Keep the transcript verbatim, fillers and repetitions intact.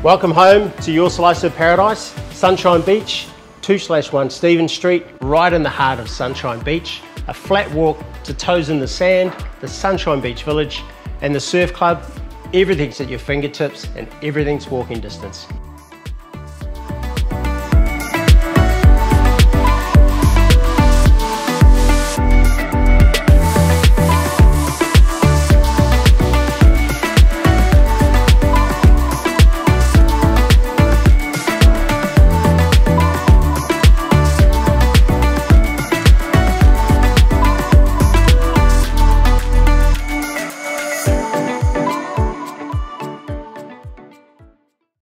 Welcome home to your slice of paradise, Sunshine Beach, two slash one Stephen Street, right in the heart of Sunshine Beach. A flat walk to toes in the sand, the Sunshine Beach Village, and the surf club. Everything's at your fingertips and everything's walking distance.